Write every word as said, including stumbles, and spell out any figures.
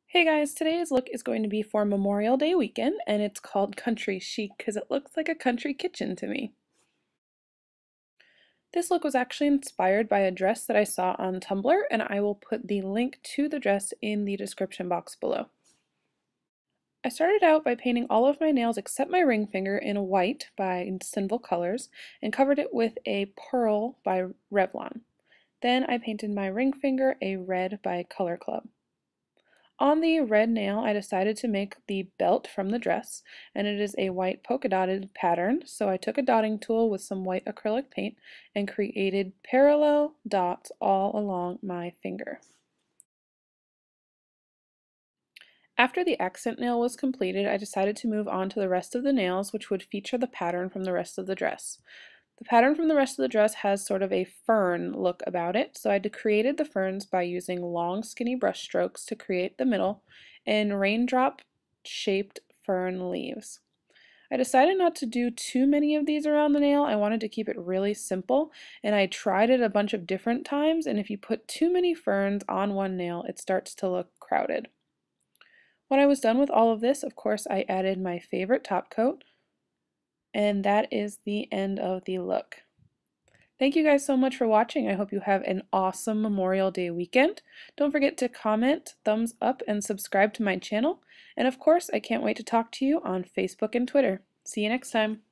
Hey guys, today's look is going to be for Memorial Day weekend, and it's called Country Chic because it looks like a country kitchen to me. This look was actually inspired by a dress that I saw on Tumblr, and I will put the link to the dress in the description box below. I started out by painting all of my nails except my ring finger in white by Sinful colors and covered it with a pearl by Revlon. Then I painted my ring finger a red by Color Club. On the red nail, I decided to make the belt from the dress, and it is a white polka dotted pattern, so I took a dotting tool with some white acrylic paint and created parallel dots all along my finger. After the accent nail was completed, I decided to move on to the rest of the nails, which would feature the pattern from the rest of the dress. The pattern from the rest of the dress has sort of a fern look about it, so I created the ferns by using long skinny brush strokes to create the middle and raindrop shaped fern leaves. I decided not to do too many of these around the nail. I wanted to keep it really simple, and I tried it a bunch of different times, and if you put too many ferns on one nail, it starts to look crowded. When I was done with all of this, of course, I added my favorite top coat, and that is the end of the look. Thank you guys so much for watching. I hope you have an awesome Memorial Day weekend. Don't forget to comment, thumbs up, and subscribe to my channel. And of course, I can't wait to talk to you on Facebook and Twitter. See you next time.